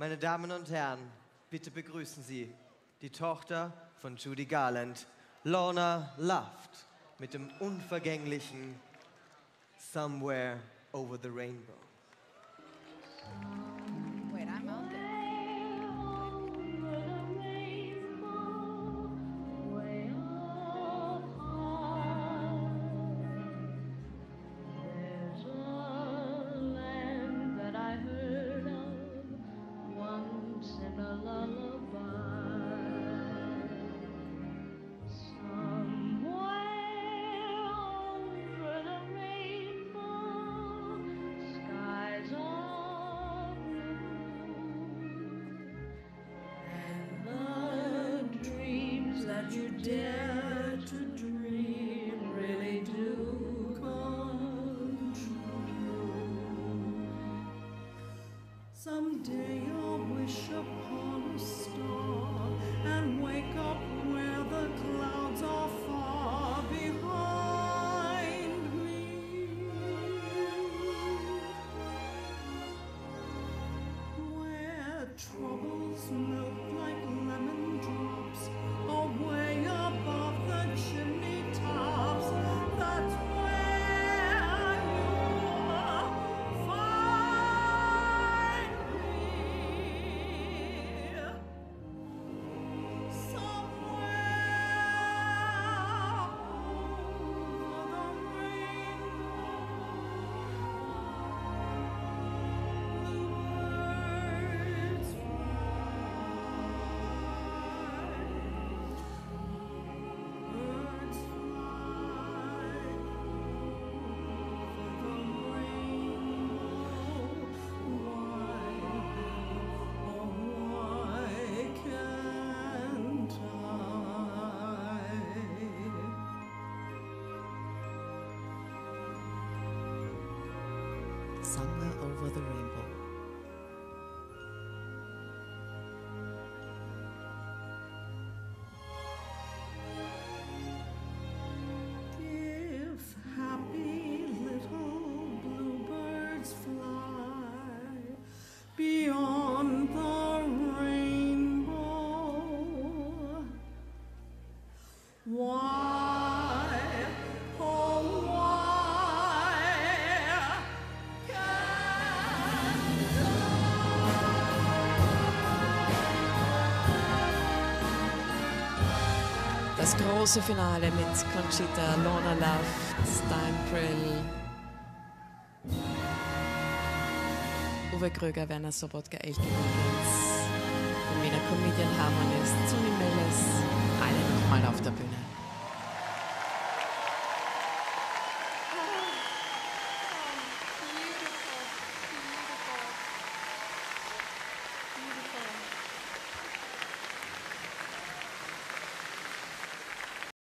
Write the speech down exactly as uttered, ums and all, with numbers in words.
Meine Damen und Herren, bitte begrüßen Sie die Tochter von Judy Garland, Lorna Luft, mit dem unvergänglichen Somewhere Over the Rainbow. Wait, I'm out there. You dare to dream really do come true. Someday you'll wish upon a star and wake up where the clouds are far behind me, where troubles melt like lemon drops way above the chimney tops. That's where you'll find me, somewhere over the rainbow. Bluebirds Somewhere Over the Rainbow. If happy little bluebirds fly beyond the rainbow, why, oh why can't Das große Finale mit Conchita, Lorna Luft, Stein Prill, Uwe Kröger, Werner Sobotka, Elke Williams, den Wiener Comedian Harmonist, Zuni Melles, alle